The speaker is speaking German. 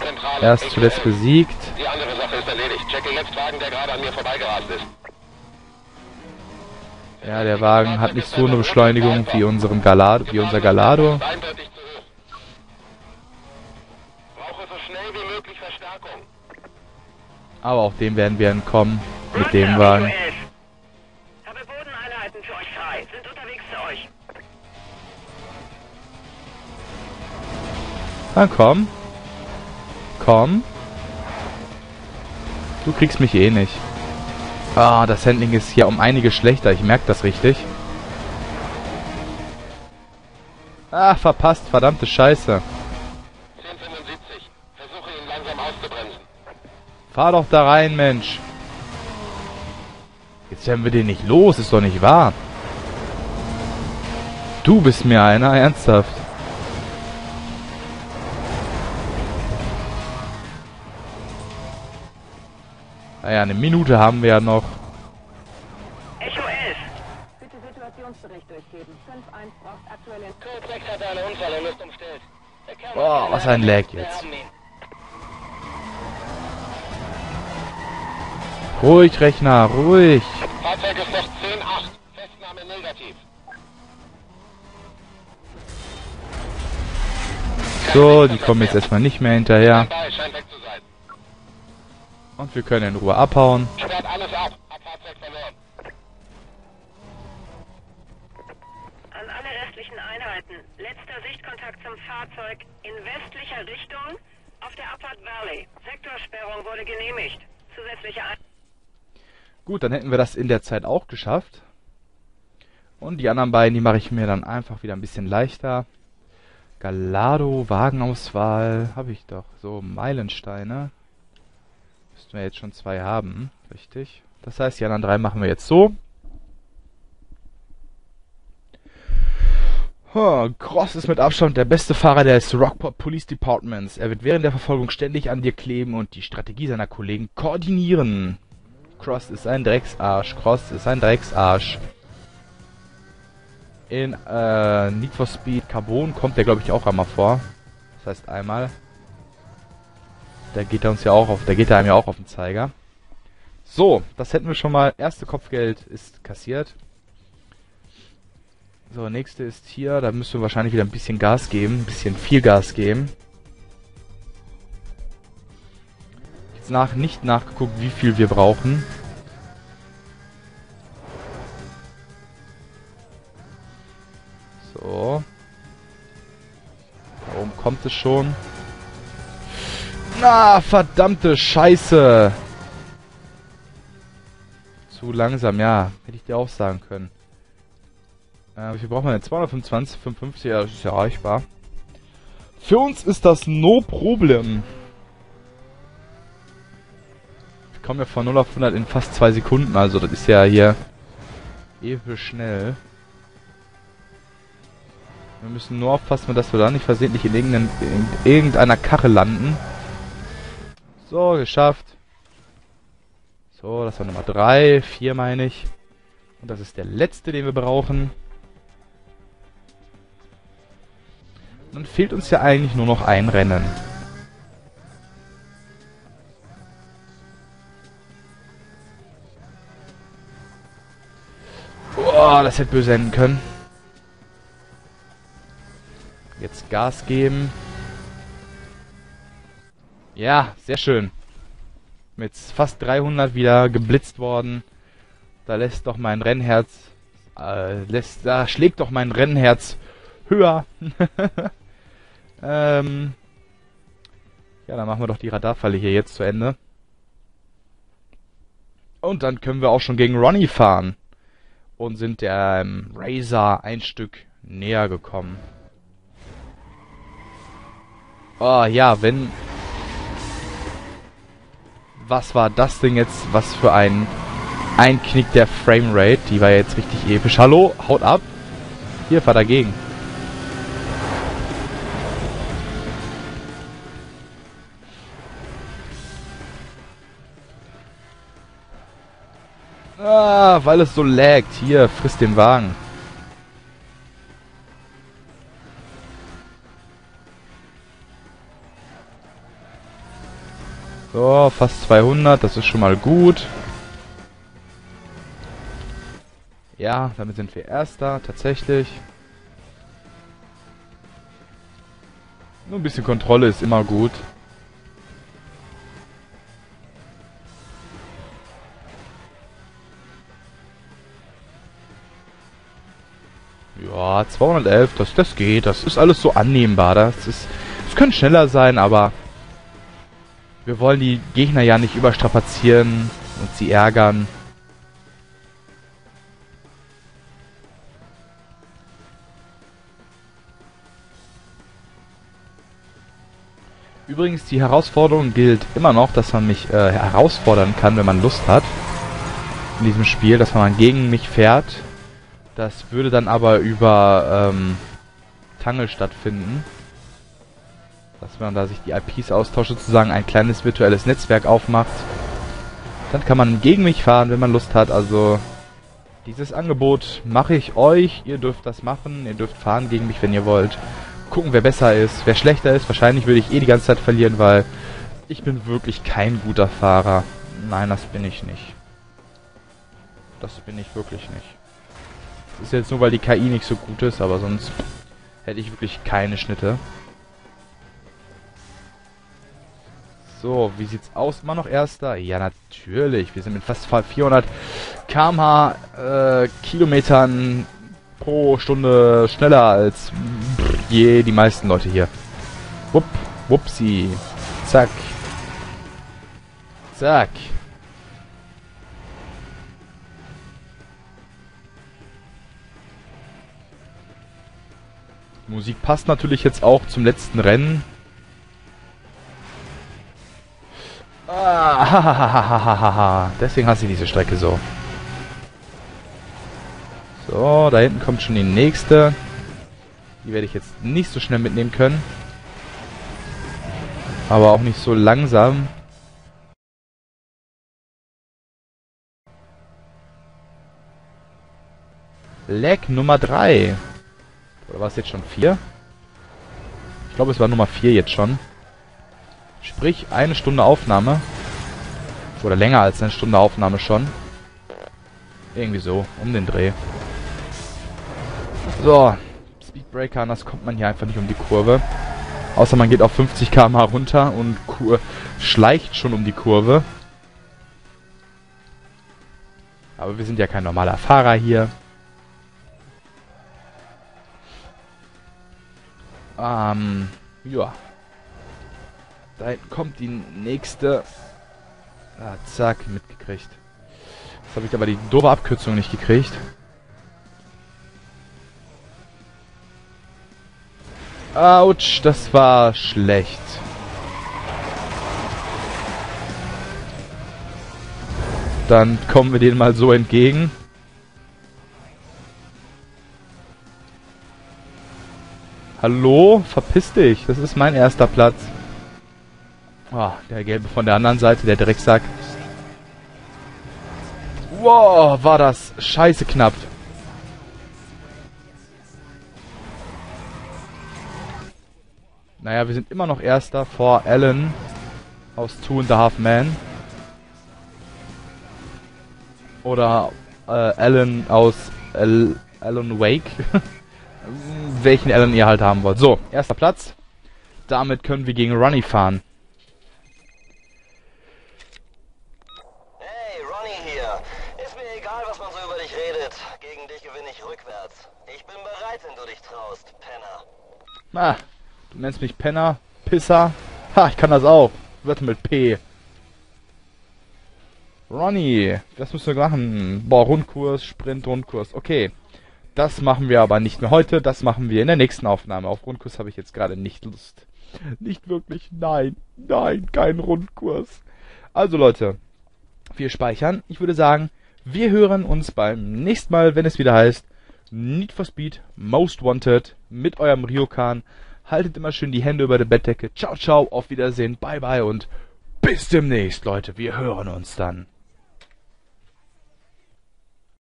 Erst zuletzt besiegt. Die andere Sache ist erledigt. Check den Letztwagen, der gerade an mir vorbeigerast ist. Ja, der Wagen hat nicht so eine Beschleunigung wie unser Gallardo. Eindeutig zu hoch. Brauche so schnell wie möglich Verstärkung. Aber auch dem werden wir entkommen. Mit dem Wagen. Habe Bodeneinheiten für euch frei. Sind unterwegs zu euch. Dann komm. Komm. Du kriegst mich eh nicht. Ah, das Handling ist hier um einiges schlechter. Ich merke das richtig. Ah, verpasst. Verdammte Scheiße. 1075. Versuche ihn langsam auszubremsen. Fahr doch da rein, Mensch. Jetzt werden wir den nicht los. Ist doch nicht wahr. Du bist mir einer. Ernsthaft. Naja, eine Minute haben wir ja noch. Echo 11. Bitte Situationsbericht durchgeben. 5-1 braucht aktuelle... Code 6 hat einen Unfall und ist umstellt. Der Kerl Boah, macht was keine ein Lag Arbeit. Wir jetzt. haben ihn. Ruhig, Rechner, ruhig. Fahrzeug ist noch 10-8. Festnahme negativ. So, die kommen jetzt erstmal nicht mehr hinterher. Standby, scheint weg zu sein. Und wir können in Ruhe abhauen. Sperrt alles ab. Hab Fahrzeug verloren. An alle restlichen Einheiten. Letzter Sichtkontakt zum Fahrzeug in westlicher Richtung auf der Upward Valley. Sektorsperrung wurde genehmigt. Zusätzliche Gut, dann hätten wir das in der Zeit auch geschafft. Und die anderen beiden, die mache ich mir dann einfach wieder ein bisschen leichter. Gallardo, Wagenauswahl, habe ich doch. So, Meilensteine. Müssten wir jetzt schon 2 haben, richtig. Das heißt, die anderen 3 machen wir jetzt so. Cross ist mit Abstand der beste Fahrer des Rockport Police Departments. Er wird während der Verfolgung ständig an dir kleben und die Strategie seiner Kollegen koordinieren. Cross ist ein Drecksarsch. Cross ist ein Drecksarsch. In Need for Speed Carbon kommt der, glaube ich, auch einmal vor. Das heißt einmal. Da geht er uns ja auch auf, da geht er einem ja auch auf den Zeiger. So, das hätten wir schon mal. Erste Kopfgeld ist kassiert. So, nächste ist hier. Da müssen wir wahrscheinlich wieder ein bisschen Gas geben. Ein bisschen viel Gas geben. Jetzt nicht nachgeguckt, wie viel wir brauchen. So. Da oben kommt es schon. Na, verdammte Scheiße. Zu langsam, ja. Hätte ich dir auch sagen können. Wie viel brauchen wir denn? 225, 55, ja, das ist ja erreichbar. Für uns ist das no problem. Wir kommen ja von 0 auf 100 in fast 2 Sekunden, also das ist ja hier ewig schnell. Wir müssen nur aufpassen, dass wir da nicht versehentlich in irgendeiner Karre landen. So, geschafft. So, das war Nummer 3, 4 meine ich. Und das ist der letzte, den wir brauchen. Dann fehlt uns ja eigentlich nur noch ein Rennen. Boah, das hätte böse enden können. Jetzt Gas geben. Ja, sehr schön. Mit fast 300 wieder geblitzt worden. Da lässt doch mein Rennherz... da schlägt doch mein Rennherz höher. Ja, dann machen wir doch die Radarfalle hier jetzt zu Ende. Und dann können wir auch schon gegen Ronnie fahren. Und sind der Razor ein Stück näher gekommen. Oh ja, wenn... Was war das Ding jetzt? Was für ein Einknick der Framerate. Die war jetzt richtig episch. Hallo, haut ab. Hier, fahr dagegen. Ah, weil es so laggt. Hier, frisst den Wagen. So, fast 200, das ist schon mal gut. Ja, damit sind wir Erster, tatsächlich. Nur ein bisschen Kontrolle ist immer gut. Ja, 211, das geht. Das ist alles so annehmbar. Es könnte schneller sein, aber wir wollen die Gegner ja nicht überstrapazieren und sie ärgern. Übrigens, die Herausforderung gilt immer noch, dass man mich herausfordern kann, wenn man Lust hat. In diesem Spiel, dass man gegen mich fährt. Das würde dann aber über Tangle stattfinden. Dass man da sich die IPs austauscht, sozusagen ein kleines virtuelles Netzwerk aufmacht. Dann kann man gegen mich fahren, wenn man Lust hat. Also dieses Angebot mache ich euch. Ihr dürft das machen. Ihr dürft fahren gegen mich, wenn ihr wollt. Gucken, wer besser ist, wer schlechter ist. Wahrscheinlich würde ich die ganze Zeit verlieren, weil ich bin wirklich kein guter Fahrer. Nein, das bin ich nicht. Das bin ich wirklich nicht. Das ist jetzt nur, weil die KI nicht so gut ist, aber sonst hätte ich wirklich keine Schnitte. So, wie sieht's aus? Immer noch Erster? Ja, natürlich. Wir sind mit fast 400 km/h Kilometern pro Stunde schneller als die meisten Leute hier. Wupsi. Zack. Zack. Musik passt natürlich jetzt auch zum letzten Rennen. Deswegen hasse ich diese Strecke so. So, da hinten kommt schon die nächste. Die werde ich jetzt nicht so schnell mitnehmen können. Aber auch nicht so langsam. Lag Nummer 3. Oder war es jetzt schon 4? Ich glaube, es war Nummer 4 jetzt schon. Sprich, 1 Stunde Aufnahme. Oder länger als 1 Stunde Aufnahme schon. Irgendwie so, um den Dreh. So, Speedbreaker, anders kommt man hier einfach nicht um die Kurve. Außer man geht auf 50 km/h runter und schleicht schon um die Kurve. Aber wir sind ja kein normaler Fahrer hier. Ja. Da hinten kommt die nächste. Ah, zack, mitgekriegt. Jetzt habe ich aber die doofe Abkürzung nicht gekriegt. Autsch, das war schlecht. Dann kommen wir denen mal so entgegen. Hallo? Verpiss dich. Das ist mein erster Platz. Oh, der Gelbe von der anderen Seite, der Drecksack. Wow, war das scheiße knapp. Naja, wir sind immer noch Erster vor Alan aus 2.5 Men. Oder Alan aus Alan Wake. Welchen Alan ihr halt haben wollt. So, erster Platz. Damit können wir gegen Ronnie fahren. Hey, Ronnie hier. Ist mir egal, was man so über dich redet. Gegen dich gewinne ich rückwärts. Ich bin bereit, wenn du dich traust, Penner. Ah, du nennst mich Penner, Pisser. Ha, ich kann das auch. Wörter mit P. Ronnie, was müssen wir machen? Boah, Rundkurs, Sprint, Rundkurs. Okay. Das machen wir aber nicht mehr heute, das machen wir in der nächsten Aufnahme. Auf Rundkurs habe ich jetzt gerade nicht Lust. Nicht wirklich, nein, nein, kein Rundkurs. Also Leute, wir speichern. Ich würde sagen, wir hören uns beim nächsten Mal, wenn es wieder heißt Need for Speed Most Wanted mit eurem Ryokan. Haltet immer schön die Hände über der Bettdecke. Ciao, ciao, auf Wiedersehen, bye, bye und bis demnächst, Leute. Wir hören uns dann.